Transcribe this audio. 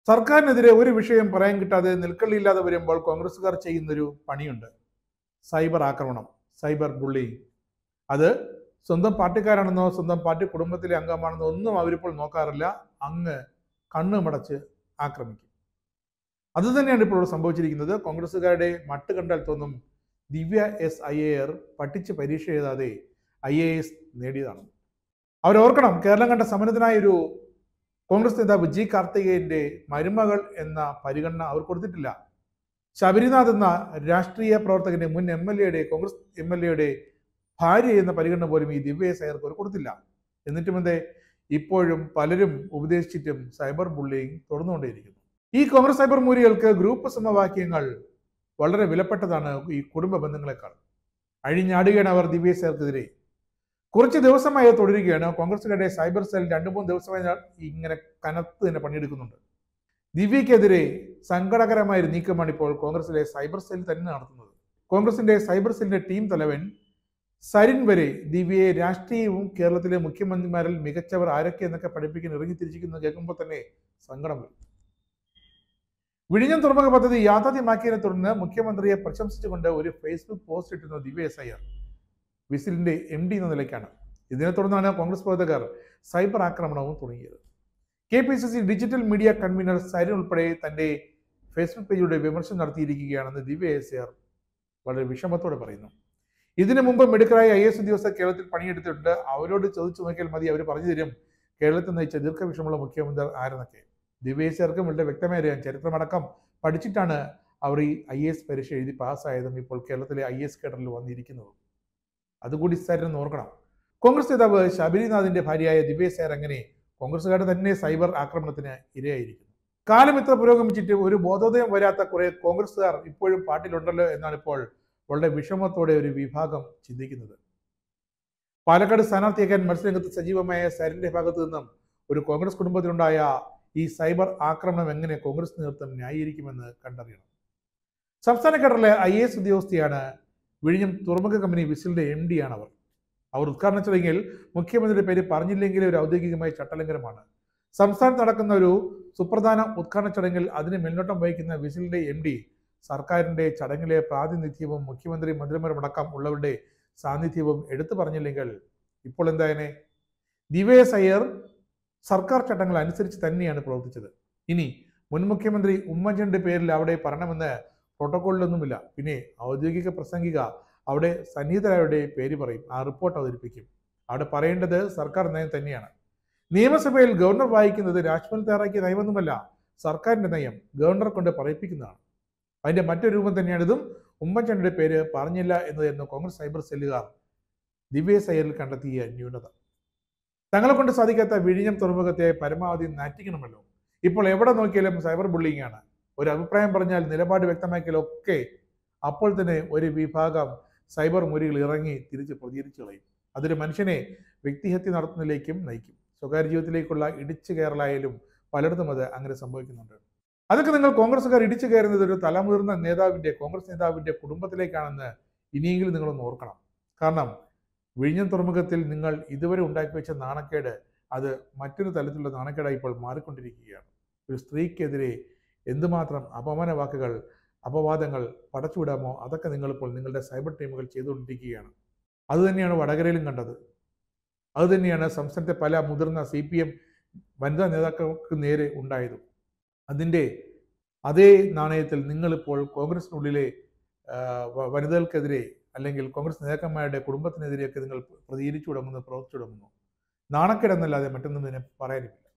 സർക്കാരിനെതിരെ ഒരു വിഷയം പറയാൻ കിട്ടാതെ നിൽക്കള്ളിയില്ലാതെ വരുമ്പോൾ കോൺഗ്രസ്സുകാർ ചെയ്യുന്നൊരു പണിയുണ്ട്. സൈബർ ആക്രമണം, സൈബർ ബുള്ളിങ്. അത് സ്വന്തം പാർട്ടിക്കാരാണെന്നോ സ്വന്തം പാർട്ടി കുടുംബത്തിലെ അംഗമാണെന്നോ ഒന്നും അവരിപ്പോൾ നോക്കാറില്ല. അങ്ങ് കണ്ണ് മടച്ച് ആക്രമിക്കും. അതുതന്നെയാണ് ഇപ്പോൾ ഇവിടെ സംഭവിച്ചിരിക്കുന്നത്. കോൺഗ്രസ്സുകാരുടെ മട്ട് കണ്ടാൽ തോന്നും ദിവ്യ എസ് IAR പഠിച്ച് പരീക്ഷ എഴുതാതെ IAS നേടിയതാണ്. അവരോർക്കണം, കേരളം കണ്ട സമരത്തിനായ ഒരു കോൺഗ്രസ് നേതാവ് G. കാർത്തികേയന്റെ മരുമകൾ എന്ന പരിഗണന അവർ കൊടുത്തിട്ടില്ല. ശബരിനാഥ് എന്ന രാഷ്ട്രീയ പ്രവർത്തകന്റെ മുൻ MLA കോൺഗ്രസ് MLA ഭാര്യ എന്ന പരിഗണന പോലും ഈ ദിവ്യ എസ് IAR കൊടുത്തില്ല. എന്നിട്ടും എന്തേ ഇപ്പോഴും പലരും ഉപദേശിച്ചിട്ടും സൈബർ ബുള്ളിങ് തുടർന്നുകൊണ്ടേയിരിക്കുന്നു. ഈ കോൺഗ്രസ് സൈബർ മൂരികൾക്ക് ഗ്രൂപ്പ് സമവാക്യങ്ങൾ വളരെ വിലപ്പെട്ടതാണ്. ഈ കുടുംബ ബന്ധങ്ങളെക്കാൾ അഴിഞ്ഞാടുകയാണ് അവർ ദിവ്യ എസ് IARക്കെതിരെ. കുറച്ച് ദിവസമായി തുടരുകയാണ്. കോൺഗ്രസുകാരുടെ സൈബർ സെൽ 2-3 ദിവസമായി ഇങ്ങനെ കനത്ത് തന്നെ പണിയെടുക്കുന്നുണ്ട്. ദിവ്യക്കെതിരെ സങ്കടകരമായ ഒരു നീക്കമാണ് ഇപ്പോൾ കോൺഗ്രസിലെ സൈബർ സെൽ തന്നെ നടത്തുന്നത്. കോൺഗ്രസിന്റെ സൈബർ സെല്ലിന്റെ ടീം തലവൻ സരിൻ വരെ ദിവ്യയെ രാഷ്ട്രീയവും കേരളത്തിലെ മുഖ്യമന്ത്രിമാരിൽ മികച്ചവർ ആരൊക്കെ എന്നൊക്കെ പഠിപ്പിക്കാൻ ഇറങ്ങി തിരിച്ചിരിക്കുന്നത് കേൾക്കുമ്പോൾ തന്നെ സങ്കടം വരും. വിഴിഞ്ഞം തുറമുഖ പദ്ധതി യാഥാർത്ഥ്യമാക്കിയതിനെ തുടർന്ന് മുഖ്യമന്ത്രിയെ പ്രശംസിച്ചുകൊണ്ട് ഒരു ഫേസ്ബുക്ക് പോസ്റ്റ് ഇട്ടിരുന്ന ദിവ്യ എസ് IAR വിസിലിന്റെ MD എന്ന നിലയ്ക്കാണ്. ഇതിനെ തുടർന്നാണ് കോൺഗ്രസ് പ്രവർത്തകർ സൈബർ ആക്രമണവും തുടങ്ങിയത്. KPCC digital media convenor Sarin ഉൾപ്പെടെ തന്റെ ഫേസ്ബുക്ക് പേജിലൂടെ വിമർശനം നടത്തിയിരിക്കുകയാണെന്ന് ദിവ്യ എസ് IAR വളരെ വിഷമത്തോടെ പറയുന്നു. ഇതിനു മുമ്പ് മിടുക്കരായ IAS ഉദ്യോഗസ്ഥർ കേരളത്തിൽ പണിയെടുത്തിട്ടുണ്ട്. അവരോട് ചോദിച്ചു നോക്കിയാൽ മതി, അവർ പറഞ്ഞു തരും കേരളത്തിൽ നയിച്ച ദീർഘവിഷമുള്ള മുഖ്യമന്ത്രി ആരെന്നൊക്കെ. ദിവ്യ എസ് IARക്കും വളരെ വ്യക്തമായി അറിയാം. ചരിത്രമടക്കം പഠിച്ചിട്ടാണ് അവർ ഈ IAS പരീക്ഷ എഴുതി പാസ്സായതും ഇപ്പോൾ കേരളത്തിലെ IAS കേഡറിൽ വന്നിരിക്കുന്നതും. അതുകൂടി സരിൻ ഓർക്കണം. കോൺഗ്രസ് നേതാവ് ശബരിനാഥിന്റെ ഭാര്യയായ ദിവ്യ എസ് IAR അങ്ങനെ കോൺഗ്രസുകാരുടെ തന്നെ സൈബർ ആക്രമണത്തിന് ഇരയായിരിക്കുന്നു. കാലം ഇത്ര പുരോഗമിച്ചിട്ട് ഒരു ബോധോദയം വരാത്ത കുറെ കോൺഗ്രസുകാർ ഇപ്പോഴും പാർട്ടിയിലുണ്ടല്ലോ എന്നാണ് ഇപ്പോൾ വളരെ വിഷമത്തോടെ ഒരു വിഭാഗം ചിന്തിക്കുന്നത്. പാലക്കാട് സ്ഥാനാർത്ഥിയാക്കാൻ മത്സരരംഗത്ത് സജീവമായ സരിന്റെ ഭാഗത്തു നിന്നും ഒരു കോൺഗ്രസ് കുടുംബത്തിലുണ്ടായ ഈ സൈബർ ആക്രമണം എങ്ങനെ കോൺഗ്രസ് നേതൃത്വം ന്യായീകരിക്കുമെന്ന് കണ്ടറിയണം. സംസ്ഥാന കേഡറിലെ IAS ഉദ്യോഗസ്ഥയാണ്. വിഴിഞ്ഞം തുറമുഖ കമ്പനി വിസിലിന്റെ MD ആണ് അവർ ഉദ്ഘാടന ചടങ്ങിൽ മുഖ്യമന്ത്രിയുടെ പേര് പറഞ്ഞില്ലെങ്കിൽ ഒരു ഔദ്യോഗികമായ ചട്ടലംഘനമാണ്. സംസ്ഥാനത്ത് നടക്കുന്ന ഒരു സുപ്രധാന ഉദ്ഘാടന ചടങ്ങിൽ അതിന് മേൽനോട്ടം വഹിക്കുന്ന വിസിലിന്റെ MD സർക്കാരിന്റെ ചടങ്ങിലെ പ്രാതിനിധ്യവും മുഖ്യമന്ത്രി മന്ത്രിമാരുമടക്കം ഉള്ളവരുടെ സാന്നിധ്യവും എടുത്തു പറഞ്ഞില്ലെങ്കിൽ ഇപ്പോൾ എന്തായനെ? ദിവ്യ എസ് IAR സർക്കാർ ചട്ടങ്ങൾ അനുസരിച്ച് തന്നെയാണ് പ്രവർത്തിച്ചത്. ഇനി മുൻ മുഖ്യമന്ത്രി ഉമ്മൻചാണ്ടിയുടെ പേരിൽ അവിടെ പറയണമെന്ന് പ്രോട്ടോകോളിലൊന്നുമില്ല. പിന്നെ ഔദ്യോഗിക പ്രസംഗിക അവിടെ സന്നിഹിതരായവരുടെ പേര് പറയും, ആ റിപ്പോർട്ട് അവതരിപ്പിക്കും. അവിടെ പറയേണ്ടത് സർക്കാർ നയം തന്നെയാണ്. നിയമസഭയിൽ ഗവർണർ വായിക്കുന്നത് രാജ്ഭവൻ തയ്യാറാക്കിയ നയമൊന്നുമല്ല, സർക്കാരിന്റെ നയം ഗവർണറെ കൊണ്ട് പറയിപ്പിക്കുന്നതാണ്. അതിന്റെ മറ്റൊരു രൂപം തന്നെയാണ് ഇതും. ഉമ്മൻചാണ്ടിയുടെ പേര് പറഞ്ഞില്ല എന്നതായിരുന്നു കോൺഗ്രസ് സൈബർ സെല്ലുകാർ ദിവ്യ എസ് IARൽ കണ്ടെത്തിയ ന്യൂനത. തങ്ങളെ കൊണ്ട് സാധിക്കാത്ത വിഴിഞ്ഞം തുറമുഖത്തെ പരമാവധി നാറ്റിക്കണമല്ലോ. ഇപ്പോൾ എവിടെ നോക്കിയാലും സൈബർ ബുള്ളിങ് ആണ്. ഒരു അഭിപ്രായം പറഞ്ഞാൽ നിലപാട് വ്യക്തമാക്കിയാലൊക്കെ അപ്പോൾ തന്നെ ഒരു വിഭാഗം സൈബർ മുരികൾ ഇറങ്ങി തിരിച്ച് പ്രതികരിച്ചു കളയും. അതൊരു മനുഷ്യനെ വ്യക്തിഹത്യ നടത്തുന്നതിലേക്കും നയിക്കും. സ്വകാര്യ ജീവിതത്തിലേക്കുള്ള ഇടിച്ചു കയറലായാലും പലയിടത്തും അത് അങ്ങനെ സംഭവിക്കുന്നുണ്ട്. അതൊക്കെ നിങ്ങൾ കോൺഗ്രസ്സുകാർ ഇടിച്ചു കയറുന്നത് ഒരു തലമുതിർന്ന നേതാവിന്റെ കോൺഗ്രസ് നേതാവിന്റെ കുടുംബത്തിലേക്കാണെന്ന് ഇനിയെങ്കിലും നിങ്ങളൊന്ന് ഓർക്കണം. കാരണം വിഴിഞ്ഞം തുറമുഖത്തിൽ നിങ്ങൾ ഇതുവരെ ഉണ്ടാക്കി വെച്ച നാണക്കേട് അത് മറ്റൊരു തലത്തിലുള്ള നാണക്കേടായി ഇപ്പോൾ മാറിക്കൊണ്ടിരിക്കുകയാണ്. ഒരു സ്ത്രീക്കെതിരെ എന്തുമാത്രം അപമാന വാക്കുകൾ അപവാദങ്ങൾ പടച്ചുവിടാമോ അതൊക്കെ നിങ്ങളിപ്പോൾ നിങ്ങളുടെ സൈബർ ടീമുകൾ ചെയ്തുകൊണ്ടിരിക്കുകയാണ്. അതുതന്നെയാണ് വടകരയിലും കണ്ടത്. അതുതന്നെയാണ് സംസ്ഥാനത്തെ പല മുതിർന്ന CPM വനിതാ നേതാക്കൾക്ക് നേരെ ഉണ്ടായതും. അതിൻ്റെ അതേ നാണയത്തിൽ നിങ്ങളിപ്പോൾ കോൺഗ്രസിനുള്ളിലെ വനിതകൾക്കെതിരെ അല്ലെങ്കിൽ കോൺഗ്രസ് നേതാക്കന്മാരുടെ കുടുംബത്തിനെതിരെയൊക്കെ നിങ്ങൾ പ്രതികരിച്ചു തുടങ്ങുന്നു, പ്രവർത്തിച്ചു തുടങ്ങുന്നു. നാണക്കേടെന്നല്ലാതെ മറ്റൊന്നും ഇതിനെ പറയാനില്ല.